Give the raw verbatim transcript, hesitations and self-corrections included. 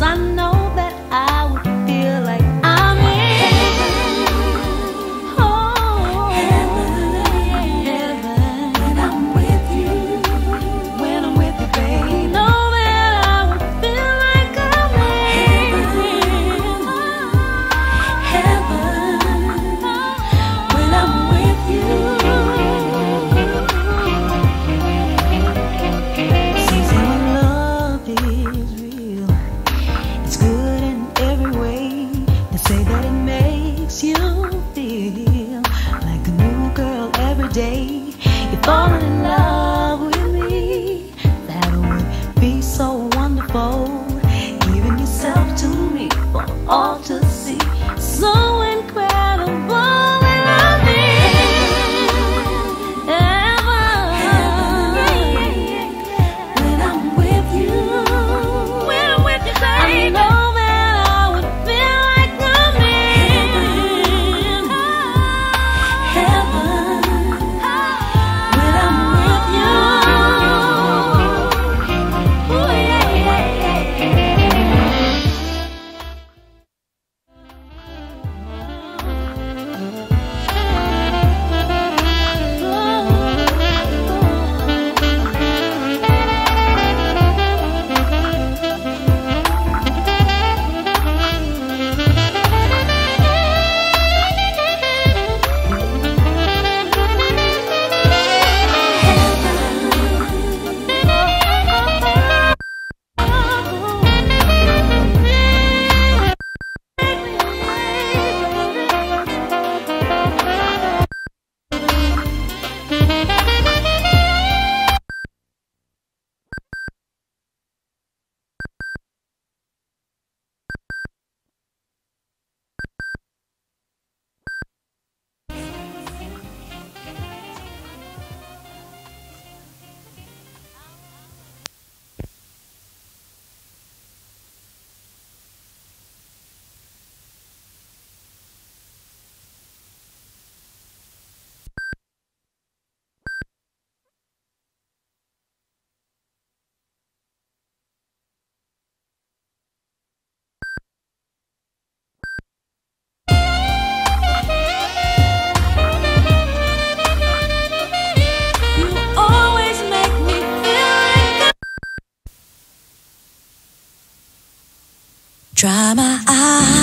I know that I would feel like I'm in oh, heaven, heaven. When I'm with you, when I'm with you, babe, know that I would feel like I'm in heaven, heaven. When I'm with you. Say that it makes you feel like a new girl every day. You're falling in love with me. That would be so wonderful. Giving yourself to me for all to see. So incredible. And I'm in heaven when I'm with you. When I'm with you, baby. I know dry my eyes.